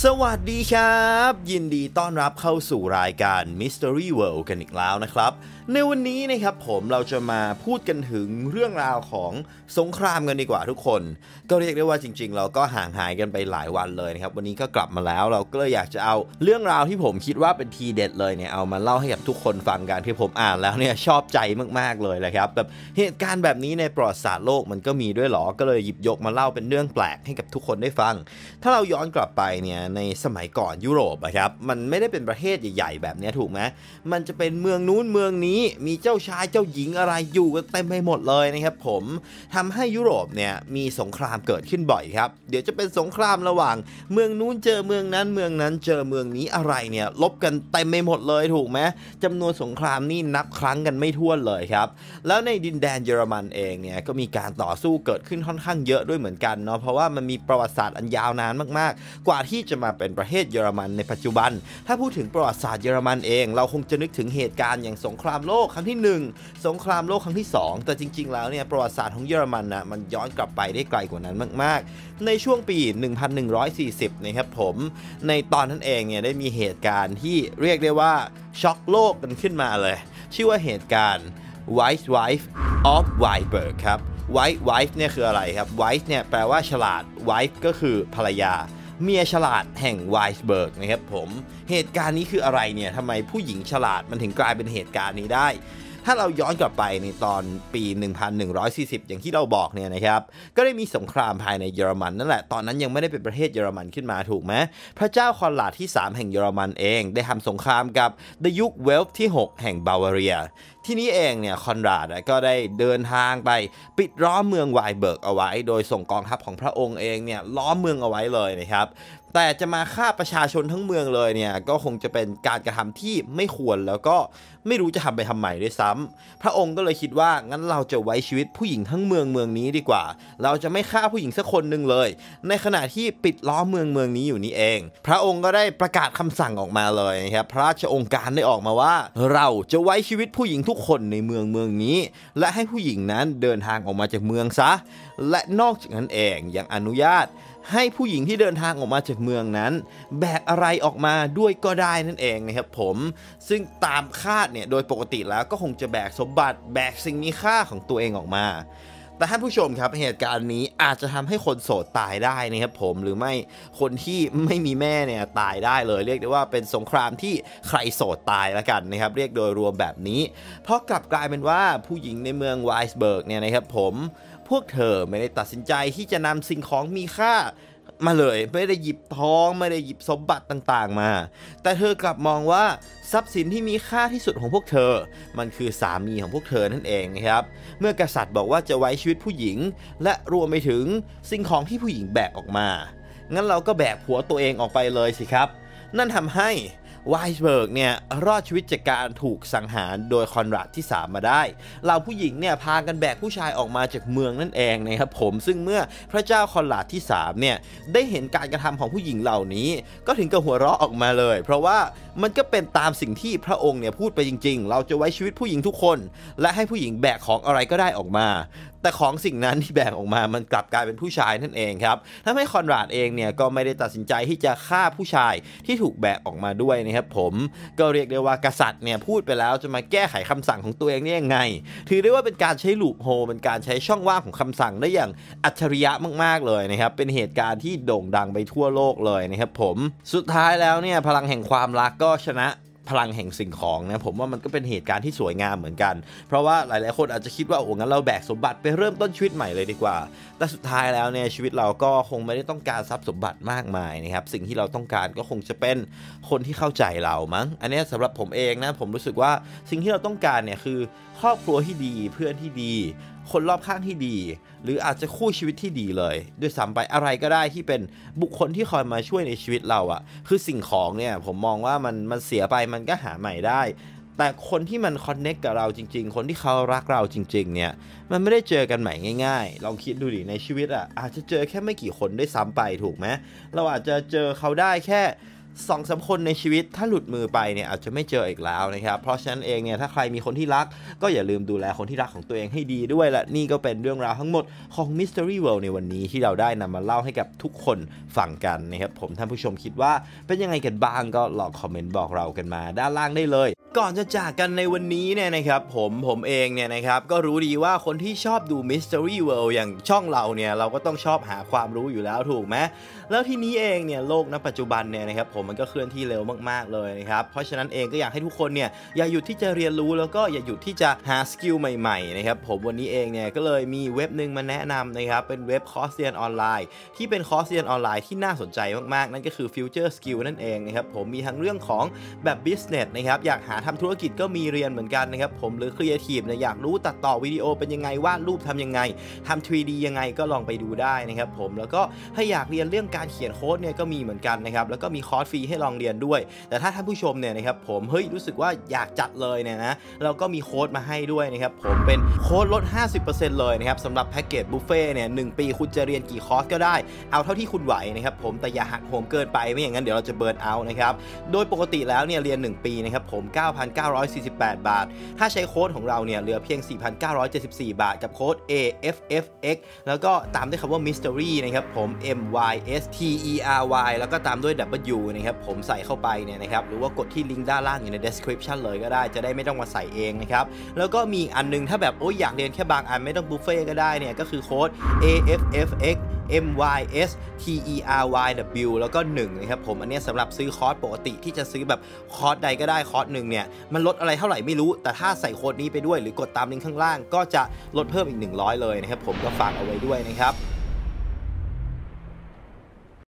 สวัสดีครับยินดีต้อนรับเข้าสู่รายการ Mystery World กันอีกแล้วนะครับในวันนี้นะครับเราจะมาพูดกันถึงเรื่องราวของสงครามกันดีกว่าทุกคนก็เรียกได้ว่าจริงๆเราก็ห่างหายกันไปหลายวันเลยนะครับวันนี้ก็กลับมาแล้วเราก็เลยอยากจะเอาเรื่องราวที่ผมคิดว่าเป็นทีเด็ดเลยเนี่ยเอามาเล่าให้กับทุกคนฟังกันที่ผมอ่านแล้วเนี่ยชอบใจมากๆเลยนะครับแบบเหตุการณ์แบบนี้ในประวัติศาสตร์โลกมันก็มีด้วยหรอก็เลยหยิบยกมาเล่าเป็นเรื่องแปลกให้กับทุกคนได้ฟังถ้าเราย้อนกลับไปเนี่ยในสมัยก่อนยุโรปครับมันไม่ได้เป็นประเทศใหญ่ๆแบบนี้ถูกไหมมันจะเป็นเมืองนู้นเมืองนี้มีเจ้าชายเจ้าหญิงอะไรอยู่กันเต็มไปหมดเลยนะครับผมทำให้ยุโรปเนี่ยมีสงครามเกิดขึ้นบ่อยครับเดี๋ยวจะเป็นสงครามระหว่างเมืองนู้นเจอเมืองนั้นเมืองนั้นเจอเมืองนี้อะไรเนี่ยลบกันเต็มไปหมดเลยถูกไหมจำนวนสงครามนี่นับครั้งกันไม่ถ้วนเลยครับแล้วในดินแดนเยอรมันเองเนี่ยก็มีการต่อสู้เกิดขึ้นค่อนข้างเยอะด้วยเหมือนกันเนาะเพราะว่ามันมีประวัติศาสตร์อันยาวนานมากๆกว่าที่จะมาเป็นประเทศเยอรมันในปัจจุบันถ้าพูดถึงประวัติศาสตร์เยอรมันเองเราคงจะนึกถึงเหตุการณ์อย่างสงครามโลกครั้งที่1สงครามโลกครั้งที่2แต่จริงๆแล้วเนี่ยประวัติศาสตร์ของเยอรมันนะมันย้อนกลับไปได้ไกลกว่านั้นมากๆในช่วงปี 1140 นะครับผมในตอนนั้นเองเนี่ยได้มีเหตุการณ์ที่เรียกได้ว่าช็อกโลกกันขึ้นมาเลยชื่อว่าเหตุการณ์ White Wife of Weisberg ครับ White Wife เนี่ยคืออะไรครับ White เนี่ยแปลว่าฉลาด Wife ก็คือภรรยาเมียฉลาดแห่งไวส์เบิร์กนะครับผมเหตุการณ์นี้คืออะไรเนี่ยทำไมผู้หญิงฉลาดมันถึงกลายเป็นเหตุการณ์นี้ได้ถ้าเราย้อนกลับไปในตอนปี 1140 อย่างที่เราบอกเนี่ยนะครับก็ได้มีสงครามภายในเยอรมันนั่นแหละตอนนั้นยังไม่ได้เป็นประเทศเยอรมันขึ้นมาถูกไหมพระเจ้าคอนราดที่3แห่งเยอรมันเองได้ทำสงครามกับดยุคเวลฟ์ที่6แห่งบาวาเรียที่นี้เองเนี่ยคอนราดก็ได้เดินทางไปปิดล้อมเมืองไวเบิร์กเอาไว้โดยส่งกองทัพของพระองค์เองเนี่ยล้อมเมืองเอาไว้เลยนะครับแต่จะมาฆ่าประชาชนทั้งเมืองเลยเนี่ยก็คงจะเป็นการกระทำที่ไม่ควรแล้วก็ไม่รู้จะทำไปทำไมด้วยซ้ำพระองค์ก็เลยคิดว่างั้นเราจะไว้ชีวิตผู้หญิงทั้งเมืองนี้ดีกว่าเราจะไม่ฆ่าผู้หญิงสักคนหนึ่งเลยในขณะที่ปิดล้อมเมืองนี้อยู่นี่เองพระองค์ก็ได้ประกาศคำสั่งออกมาเลยนะครับพระราชองค์การได้ออกมาว่าเราจะไว้ชีวิตผู้หญิงทุกคนในเมืองนี้และให้ผู้หญิงนั้นเดินทางออกมาจากเมืองซะและนอกจากนั้นเองยังอนุญาตให้ผู้หญิงที่เดินทางออกมาจากเมืองนั้นแบกอะไรออกมาด้วยก็ได้นั่นเองนะครับผมซึ่งตามคาดเนี่ยโดยปกติแล้วก็คงจะแบกสมบัติแบกสิ่งมีค่าของตัวเองออกมาแต่ท่านผู้ชมครับเหตุการณ์นี้อาจจะทำให้คนโสดตายได้นะครับผมหรือไม่คนที่ไม่มีแม่เนี่ยตายได้เลยเรียกได้ว่าเป็นสงครามที่ใครโสดตายแล้วกันนะครับเรียกโดยรวมแบบนี้เพราะกลับกลายเป็นว่าผู้หญิงในเมืองไวส์เบิร์กเนี่ยนะครับผมพวกเธอไม่ได้ตัดสินใจที่จะนำสิ่งของมีค่ามาเลยไม่ได้หยิบทองไม่ได้หยิบสมบัติต่างๆมาแต่เธอกลับมองว่าทรัพย์สินที่มีค่าที่สุดของพวกเธอมันคือสามีของพวกเธอนั่นเองนะครับเมื่อกษัตริย์บอกว่าจะไว้ชีวิตผู้หญิงและรวมไปถึงสิ่งของที่ผู้หญิงแบกออกมางั้นเราก็แบกผัวตัวเองออกไปเลยสิครับนั่นทำให้ไวส์เบิร์กเนี่ยรอดชีวิตจากการถูกสังหารโดยคอนราดที่3มาได้เหล่าผู้หญิงเนี่ยพากันแบกผู้ชายออกมาจากเมืองนั่นเองนะครับผมซึ่งเมื่อพระเจ้าคอนราดที่3เนี่ยได้เห็นการกระทำของผู้หญิงเหล่านี้ก็ถึงกับหัวเราะออกมาเลยเพราะว่ามันก็เป็นตามสิ่งที่พระองค์เนี่ยพูดไปจริงๆเราจะไว้ชีวิตผู้หญิงทุกคนและให้ผู้หญิงแบกของอะไรก็ได้ออกมาแต่ของสิ่งนั้นที่แบกออกมามันกลับกลายเป็นผู้ชายนั่นเองครับทำให้คอนราดเองเนี่ยก็ไม่ได้ตัดสินใจที่จะฆ่าผู้ชายที่ถูกแบกออกมาด้วยนะครับผมก็เรียกได้ว่ากษัตริย์เนี่ยพูดไปแล้วจะมาแก้ไขคำสั่งของตัวเองได้ยังไงถือได้ว่าเป็นการใช้ลูปโฮลเป็นการใช้ช่องว่างของคำสั่งได้อย่างอัจฉริยะมากๆเลยนะครับเป็นเหตุการณ์ที่โด่งดังไปทั่วโลกเลยนะครับผมสุดท้ายแล้วเนี่ยพลังแห่งความรักก็ชนะพลังแห่งสิ่งของนะผมว่ามันก็เป็นเหตุการณ์ที่สวยงามเหมือนกันเพราะว่าหลายๆคนอาจจะคิดว่าโอ้งั้นเราแบกสมบัติไปเริ่มต้นชีวิตใหม่เลยดีกว่าแต่สุดท้ายแล้วเนี่ยชีวิตเราก็คงไม่ได้ต้องการทรัพย์สมบัติมากมายนะครับสิ่งที่เราต้องการก็คงจะเป็นคนที่เข้าใจเรามั้งอันนี้สำหรับผมเองนะผมรู้สึกว่าสิ่งที่เราต้องการเนี่ยคือครอบครัวที่ดีเพื่อนที่ดีคนรอบข้างที่ดีหรืออาจจะคู่ชีวิตที่ดีเลยด้วยซ้ำไปอะไรก็ได้ที่เป็นบุคคลที่คอยมาช่วยในชีวิตเราอะคือสิ่งของเนี่ยผมมองว่ามันเสียไปมันก็หาใหม่ได้แต่คนที่มันคอนเนคกับเราจริงๆคนที่เขารักเราจริงๆเนี่ยมันไม่ได้เจอกันใหม่ง่ายๆลองคิดดูดิในชีวิตอะอาจจะเจอแค่ไม่กี่คนได้ซ้ำไปถูกไหมเราอาจจะเจอเขาได้แค่ 2-3 คนในชีวิตถ้าหลุดมือไปเนี่ยอาจจะไม่เจออีกแล้วนะครับเพราะฉะนั้นเองเนี่ยถ้าใครมีคนที่รักก็อย่าลืมดูแลคนที่รักของตัวเองให้ดีด้วยและนี่ก็เป็นเรื่องราวทั้งหมดของ Mystery World ในวันนี้ที่เราได้นำมาเล่าให้กับทุกคนฟังกันนะครับผมท่านผู้ชมคิดว่าเป็นยังไงกันบ้างก็ลองคอมเมนต์บอกเรากันมาด้านล่างได้เลยก่อนจะจากกันในวันนี้เนี่ยนะครับผมเองเนี่ยนะครับก็รู้ดีว่าคนที่ชอบดู Mystery World อย่างช่องเราเนี่ยเราก็ต้องชอบหาความรู้อยู่แล้วถูกไหมแล้วทีนี้เองเนี่ยโลกณปัจจุบันเนี่ยนะครับผมมันก็เคลื่อนที่เร็วมากๆเลยนะครับเพราะฉะนั้นเองก็อยากให้ทุกคนเนี่ยอย่าหยุดที่จะเรียนรู้แล้วก็อย่าหยุดที่จะหาสกิลใหม่ๆนะครับผมวันนี้เองเนี่ยก็เลยมีเว็บนึงมาแนะนำนะครับเป็นเว็บคอร์สเรียนออนไลน์ที่เป็นคอร์สเรียนออนไลน์ที่น่าสนใจมากๆนั่นก็คือ Future Skill นั่นเองนะครับผมมีทั้งเรื่องของแบบ business นะครับอยากหาทำธุรกิจก็มีเรียนเหมือนกันนะครับผมหรือ Creative เนี่ยอยากรู้ตัดต่อวิดีโอเป็นยังไงวาดรูปทำยังไงทำ 3D ยังไงก็ลองไปดูได้นะครับผมแล้วก็ถ้าอยากเรียนเรื่องการเขียนโค้ดเนี่ยก็มีเหมือนกันนะครับแล้วก็มีคอร์สฟรีให้ลองเรียนด้วยแต่ถ้าท่านผู้ชมเนี่ยนะครับผมรู้สึกว่าอยากจัดเลยเนี่ยนะเราก็มีโค้ดมาให้ด้วยนะครับผมเป็นโค้ดลด 50% เลยนะครับสำหรับแพ็กเกจบุฟเฟ่เนี่ย1 ปีคุณจะเรียนกี่คอร์สก็ได้เอาเท่าที่คุณไหวนะครับผมแต่อย่าหักโหมเกินไปไม่อย่างนั้นเดี๋ยวเราจะเบิร์นเอาท์นะครับโดยปกติแล้วเนี่ยเรียน1 ปีนะครับผม 9,948 บาทถ้าใช้โค้ดของเราเนี่ยเหลือเพียง 4,974 บาทกับโค้ด AFFX แล้วก็ตามด้วยคำว่า Mystery นะครับผม MYSTERY แล้วก็ตามด้วย W นะครับผมใส่เข้าไปเนี่ยนะครับหรือว่ากดที่ลิงก์ด้านล่างอยู่ใน description เลยก็ได้จะได้ไม่ต้องมาใส่เองนะครับแล้วก็มีอันนึงถ้าแบบอยากเรียนแค่บางอันไม่ต้องบุฟเฟ่ก็ได้เนี่ยก็คือโค้ด AFFX MYSTERYW แล้วก็1นะครับผมอันนี้สำหรับซื้อคอร์สปกติที่จะซื้อแบบคอร์สใดก็ได้คอร์สหนึ่งเนี่ยมันลดอะไรเท่าไหร่ไม่รู้แต่ถ้าใส่โค้ดนี้ไปด้วยหรือกดตามลิงก์ข้างล่างก็จะลดเพิ่มอีก100เลยนะครับผมก็ฝากเอาไว้ด้วยนะครับ